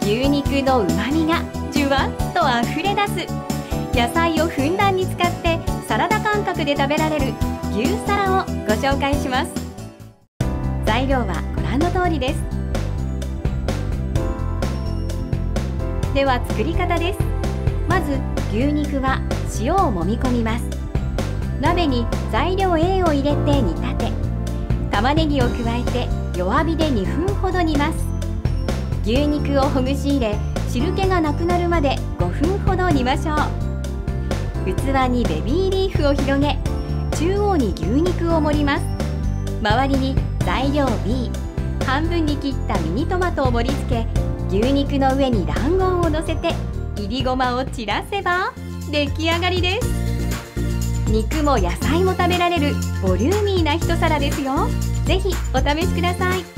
牛肉のうまみがじゅわっとあふれ出す。野菜をふんだんに使ってサラダ感覚で食べられる牛サラをご紹介します。材料はご覧の通りです。では作り方です。まず牛肉は塩を揉み込みます。鍋に材料 A を入れて煮立て、玉ねぎを加えて弱火で2分ほど煮ます。牛肉をほぐし入れ、汁気がなくなるまで5分ほど煮ましょう。器にベビーリーフを広げ、中央に牛肉を盛ります。周りに材料 B、半分に切ったミニトマトを盛り付け、牛肉の上に卵黄をのせていりごまを散らせば出来上がりです。肉も野菜も食べられるボリューミーな一皿ですよ。ぜひお試しください。